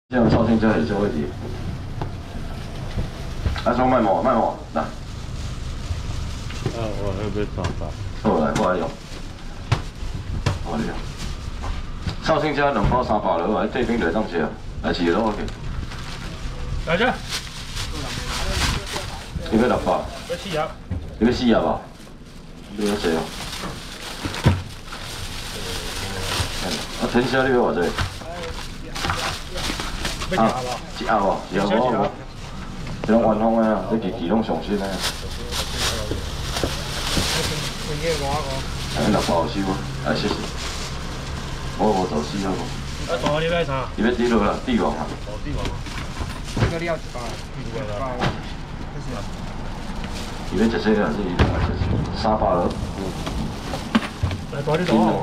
这样绍兴这里就会滴。阿兄卖毛，来。 我要不要上吧？ 好来，我来用。我来用。绍兴这2包300了，我这边来当吃，来4个 OK。 来这。 你要600？ 要4盒。 你要4盒吧？你要谁哦？天虾你要偌济？ 要1盒无 ？1盒无？1盒无？这种原封的啊，这期拢上新的。600有收啊，来谢谢。我无做4好无？ 大你要啥？ 你要滴落啦，帝王啊。 哦，帝王。 这个料100， 你要食这个还是伊300了？ 来大你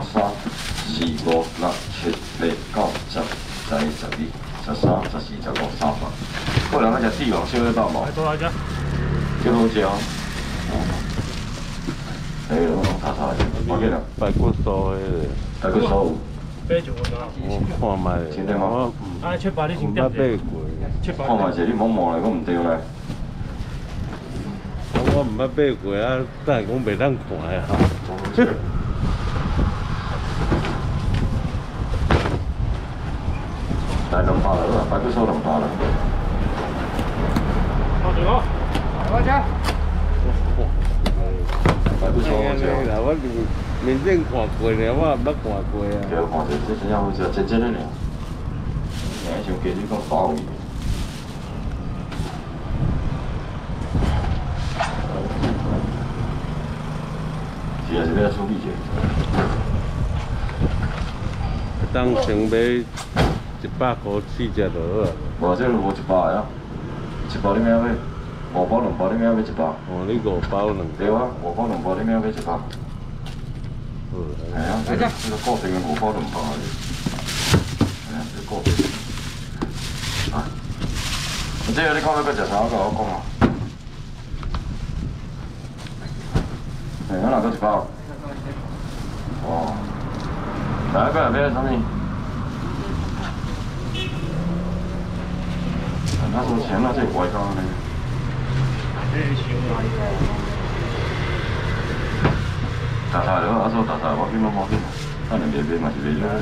1、2、3、4、5、6、7、8、9、10、11、12、13、14、15、300。过人要食帝王小的肉无？ 来多来只。 叫好食哦。哎，我查查下，我记啦。 排骨酥的。 排骨酥有。 买一份啊。 我看卖。 真的吗？ 啊，700你先点者。700。 看卖者，你摸摸来，我唔对咧。 我唔捌买过啊，但系讲袂当看啊。 来200了，排骨酥200了。 好对哦。 我吃。 排骨酥好食。 我面顶看过呢，我唔捌看过啊。 叫看者，这真正好食，真真的呢。哎，像家己讲鲍鱼。 是啊，是要处理者。 当成买100块4只就好啊。 无，这无100个啊，1包你要买，5包2包你要买100。 哦，你5包2包。 对啊，5包2包你要买100。 好。 系啊，这个固定的5包2包的。系啊，这固定。啊，这个你看要搁食啥，甲我讲啊。 我哪个1包？哦，来个买啥物？那收钱了，这怪高呢。大菜了，阿叔大菜，我去买毛巾，反正别嘛是别了。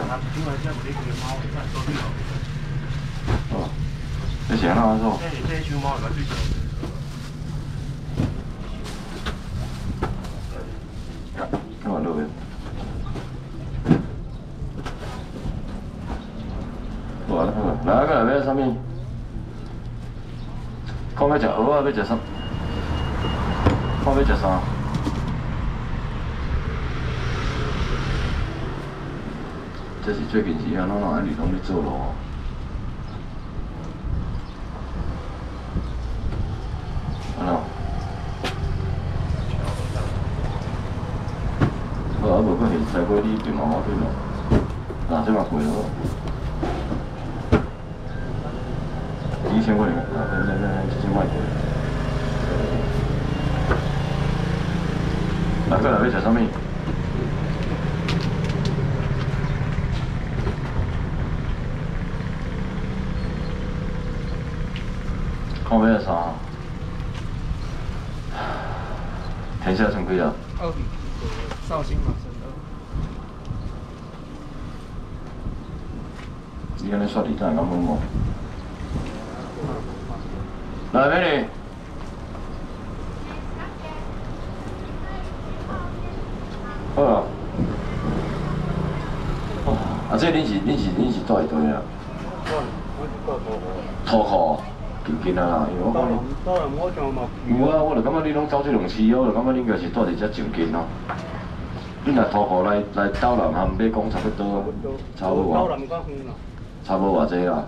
哦，这行了，阿叔。看完路边。好了，来个来买啥物？看要食蚵仔，要食啥？看要食啥？这是最近时啊，咱安尼拢咧做咯。安怎？ 好啊，无过现在过你变毛毛对咯，哪这嘛贵咯？1000块呢，那1000块。来过来要食啥物？看要食啥？天下剩几啊 2笔，绍兴嘛，真的。 你安尼刷地毯敢问我？来，美女。好啊。哦，啊，这恁是住伫堆啊？土库。 就近啊啦，因为我讲你。有啊，我就感觉你拢走这2次，我就感觉你应该是住伫遮就近咯。你若徒步来斗南含要讲差不多，差不多偌，差不多偌济啦。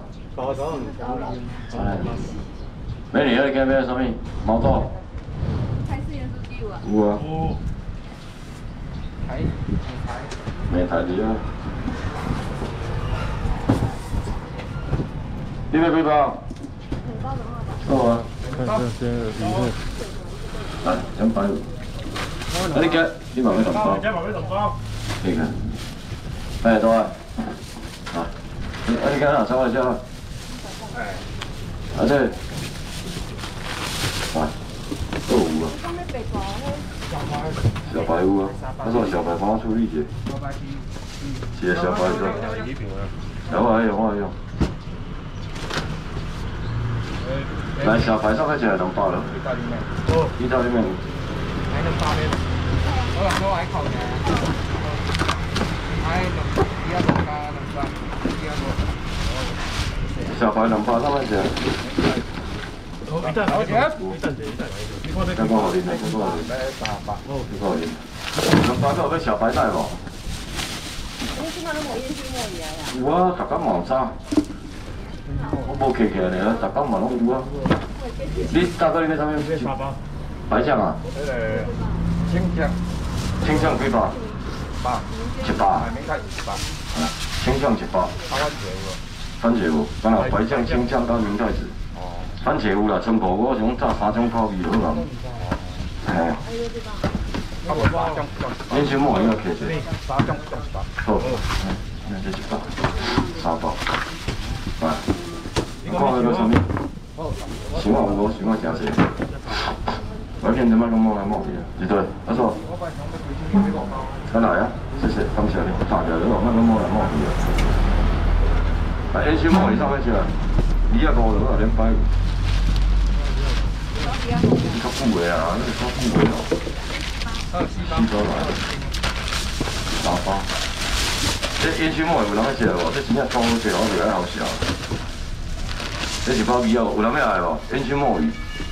美女，你今买啥物？毛豆。 泰式盐酥鸡有啊。 有啊。美台的啊。你要几包？ 好啊，来250。啊，你今你嘛要2包？你看，哎，多啊，啊，你今哪炒来吃啊？ 啊这，啊，都有啊， 上面北包小白有啊，他说小白帮我处理一下，是啊，小白做，小白用我用。来小白上面起来200了，意大利面， 还能包咩？我諗咗喺球嘅，喺依家國家能夠依家個。 小白200上面起来。 一陣， 再幫我練，再幫我練。再幫我練。200個有小白帶無？ 你起碼都冇煙熏莫魚啊！ 有啊，逐工忙衫。我無客起來咧，逐工嘛攏有啊。你大哥你買啥物？ 沙包。 白醬啊？ 青醬， 青醬幾包？100。 明太100。 青醬100。番茄有，敢若白醬、青醬加明太子。番茄有啦，全部我想炸3種烤魚好啦。嘿。烟熏莫要客气。好，那这100，3包。来，看那个什么？想我有无？想我诚济。我见你妈咁摸来摸去，一对，阿叔。再来啊！谢谢，感谢你，大家你慢慢摸来摸去啊。来，烟熏莫鱼上面去了，250了，250。你较久的啊，你较久的哦。4包来，3包。这烟熏莫有人爱食无？这真正装好食，我袂爱好食。这1包味哦，有人要来无？烟熏莫鱼。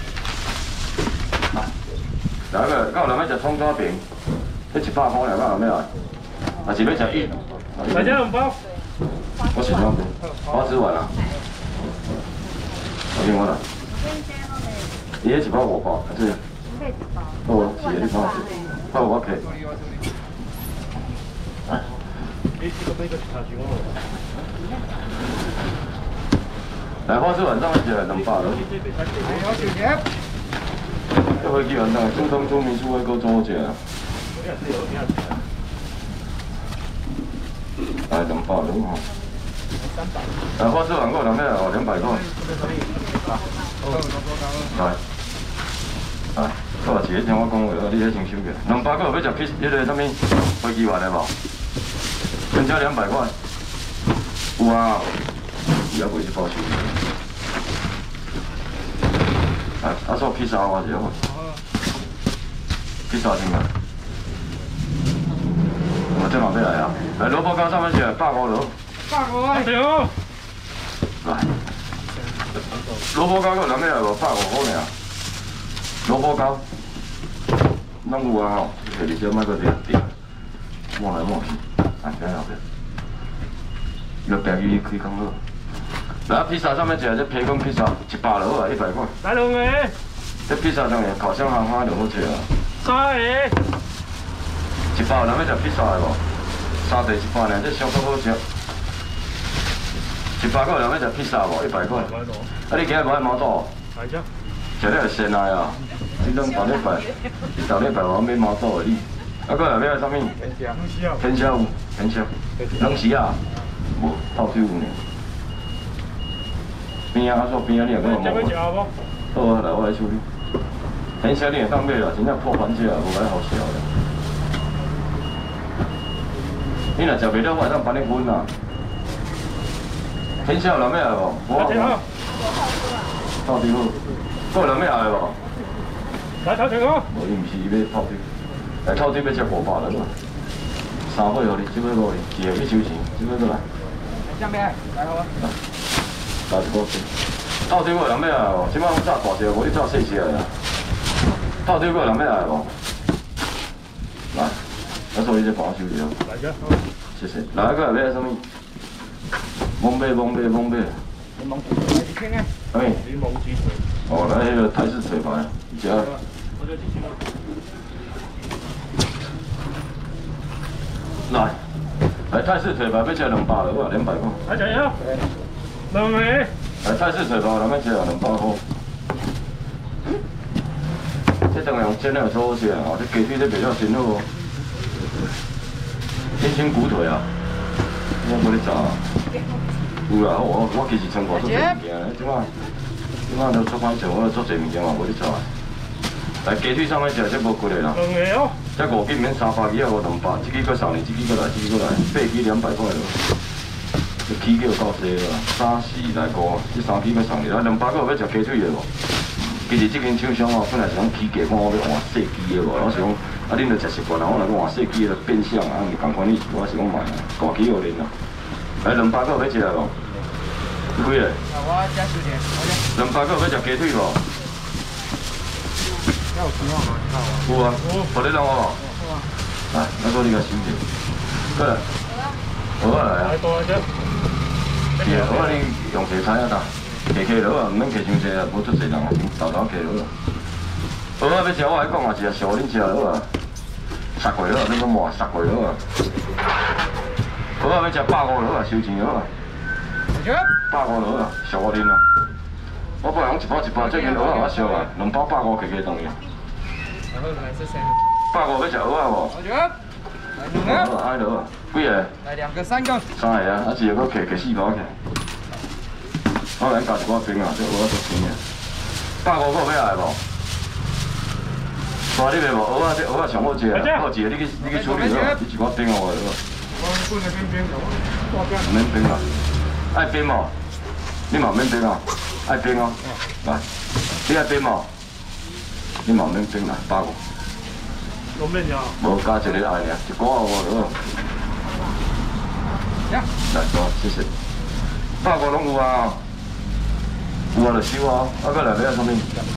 来个，敢有人要食葱抓饼？这100块尔，敢有人要来？还是要食鱼？ 大家2包。 我喜欢的，花枝丸啊。我听我啦。伊迄1包5包，这个。好啊，是你帮我吃。好，我客。来，花枝丸上面起来200了。这回去完蛋，正宗中民厝那个做好食啊。来200了吼。来，花枝丸我有人要来哦，200块。来。啊，好啊，是迄听我讲话，你迄先收起。200块要食迄个啥物飞机丸的无？全车200块。有啊，伊还袂1包收。啊，啊，说披萨我一个。披萨先啊。我正好要来啊！来，萝卜糕上面写150了。 150。 对哦。 来，萝卜糕有人要来无？150块尔。萝卜糕，拢有啊吼，摕伫小麦个点点，摸来摸去，啊，这样子，要白鱼开讲好。来，披萨上面写这培根披萨100了好啊，100块。 来2个。 这披萨上面烤箱行花就好吃啊。 3个。 100有人要食披萨的无？3地100呢，这相当好食。100块有人要食披萨无？100块。啊，你今日无爱毛豆？ 来只。 食了会鲜啊！你当头礼拜我买毛豆的你，啊，搁后尾啥物？天虾有，天虾，冷时啊，无泡水有呢。边啊，说边啊，你也搁有毛。好啊，来我来处理。天虾你会当买啦，真正破番薯啊，无爱好食的。你若食袂了，我会当帮你分啦。天虾有人要来无？无啊。泡水好。还有人要来无？ 来头前哦。 无，伊毋是要泡水，来泡水要吃500了嘛。3尾互你，这尾5你，一下去收钱，这尾过来。 上面来好啊。 来一个水。泡水有人要来无？即摆我炸大只，无你炸细只的啦。泡水有人要来无？来，我所以就帮我收了。 来只。 谢谢。来个要啥物？蒙贝。 柠檬鸡腿呢？ 哎。 柠檬鸡腿。 哦，来迄个台式腿排，食。来泰式腿排要吃200了，我200块。 来只啊，2个。 来泰式腿排，人要吃200块。这当然用煎的超好食啊！哦，这鸡腿这味道真好哦。烟熏骨腿啊，我无咧炸。 有啦，我其实全国做侪物件，即摆都出歹做，我做侪物件嘛无咧做啊。来鸡腿上来食，这无贵的啦。 两个哦。 这5斤免300几啊，无200，这支搁送你，这支搁来，8支200块咯。这起价够济啦，3、4来5，这3支搁送你，来200个要食鸡腿的无？其实这间厂商哦，本来是讲起价，讲我要换细支的无，我是讲啊，恁着食习惯啦，我来讲换细支的变相啊，毋共款意思，我是讲卖大支互恁啦。来200个要食无？几个？ 我加10点 200个要食鸡腿无？ 要有希望吗？ 有啊，互你弄哦。来，那个你个收者，过来，蚵仔来啊。 来多一些。 是啊，蚵仔你用菜菜啊呾，下落啊，毋免下伤济啊，无足济人啊，豆豆下落啊。蚵仔要食我来讲啊，是啊，小恁食落啊，杀过落，你讲莫杀过落啊。蚵仔要食150落啊，收钱落啊。150落啊，小我恁啊。我本来讲1包，这间蚵仔我俗啊，2包150起当去。 然后来是谁 150要食蚵仔无？ 我觉得来2个， 爱落啊，几个？ 来2个3个。 3个啊，啊一个搁摕4包起。我来加一寡冰啊，这蚵仔足甜啊。150个要来无？大你袂无？蚵仔这蚵仔上好食啊，好食你去处理好，你一寡冰互我好。 我不能冰冰的，我唔免冰啊，爱冰无？你嘛免冰啊？爱冰哦。来，你爱冰无？你嘛免冰啦，150。 都免呀。 无加一个爱尔，一股我好。来，多谢谢。150拢有啊，有啊就收啊，啊，搁来要啥物？